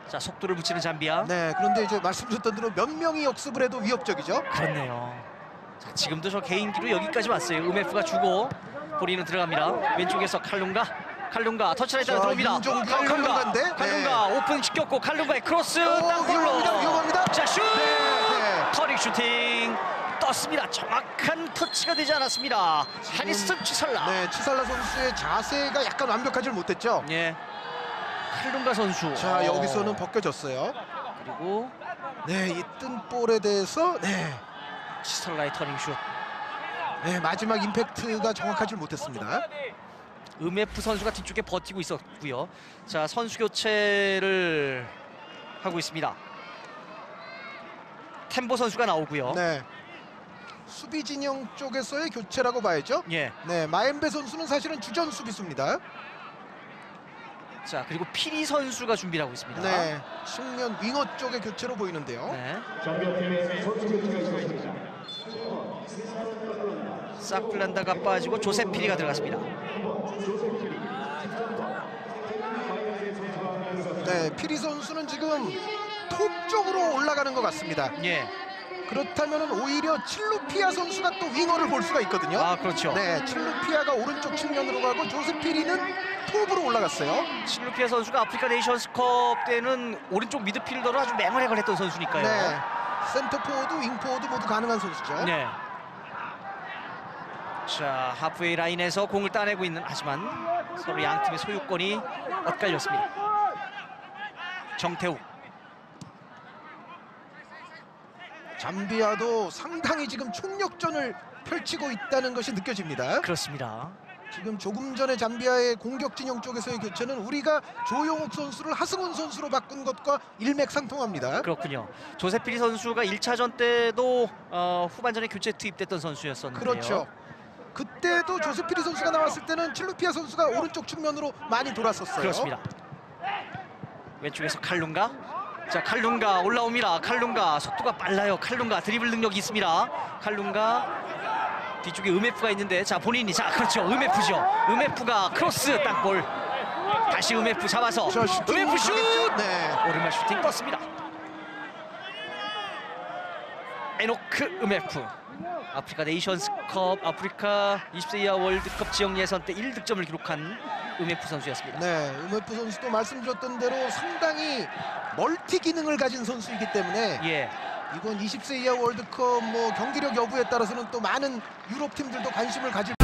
자, 속도를 붙이는 잠비아. 네, 그런데 이제 말씀드렸던 대로 몇 명이 역습을 해도 위협적이죠. 그렇네요. 자, 지금도 저 개인기로 여기까지 왔어요. 음에프가 주고 본인은 들어갑니다. 왼쪽에서 칼룬가 터치라인 따라 들어옵니다. 칼룬가인데 칼룬가 오픈 시켰고 칼룬가의 크로스 땅볼로. 위험합니다. 자, 슛! 네. 터릭 슈팅 떴습니다. 정확한 터치가 되지 않았습니다. 하니스 치살라. 네, 치살라 선수의 자세가 약간 완벽하지 못했죠. 예. 칼룬가 선수. 자, 여기서는 벗겨졌어요. 그리고 네, 이 뜬 볼에 대해서 치살라의 터닝 슛. 네, 마지막 임팩트가 정확하지 못했습니다. 음에프 선수가 뒤쪽에 버티고 있었고요. 자, 선수 교체를 하고 있습니다. 템보 선수가 나오고요. 네, 수비 진영 쪽에서의 교체라고 봐야죠. 예. 네, 마엠베 선수는 사실은 주전 수비수입니다. 자, 그리고 피리 선수가 준비를 하고 있습니다. 네, 측면 윙어 쪽의 교체로 보이는데요. 네. 사플란다가 빠지고 조셉 피리가 들어갔습니다. 네, 피리 선수는 지금 톱 쪽으로 올라가는 것 같습니다. 예. 그렇다면 오히려 칠루피아 선수가 또 윙어를 볼 수가 있거든요. 아, 그렇죠. 네, 칠루피아가 오른쪽 측면으로 가고 조셉 피리는 톱으로 올라갔어요. 실루피아 선수가 아프리카 네이션스컵 때는 오른쪽 미드필더로 아주 맹활약을 했던 선수니까요. 네, 센터포워드, 윙포워드 모두 가능한 선수죠. 네. 자, 하프웨이 라인에서 공을 따내고 있는, 하지만 서로 양 팀의 소유권이 엇갈렸습니다. 정태욱. 잠비아도 상당히 지금 총력전을 펼치고 있다는 것이 느껴집니다. 그렇습니다. 지금 조금 전에 잠비아의 공격 진영 쪽에서의 교체는 우리가 조용욱 선수를 하승훈 선수로 바꾼 것과 일맥상통합니다. 그렇군요. 조셉 피리 선수가 1차전 때도 후반전에 교체 투입됐던 선수였었는데요. 그렇죠. 그때도 조셉 피리 선수가 나왔을 때는 칠루피아 선수가 오른쪽 측면으로 많이 돌았었어요. 그렇습니다. 왼쪽에서 칼룬가. 자, 칼룬가 올라옵니다. 칼룬가 속도가 빨라요. 칼룬가 드리블 능력이 있습니다. 칼룬가 뒤쪽에 음에프가 있는데, 자, 본인이, 자, 그렇죠, 음에프죠. 음에프가 크로스 땅볼. 다시 음에프 잡아서 음에프 슛! 네. 오른발 슈팅 떴습니다. 에노크 음에프. 아프리카 네이션스컵, 아프리카 20세 이하 월드컵 지역 예선 때 1득점을 기록한 음에프 선수였습니다. 네, 음에프 선수도 말씀드렸던 대로 상당히 멀티 기능을 가진 선수이기 때문에 예. 이번 20세 이하 월드컵 경기력 여부에 따라서는 또 많은 유럽 팀들도 관심을 가질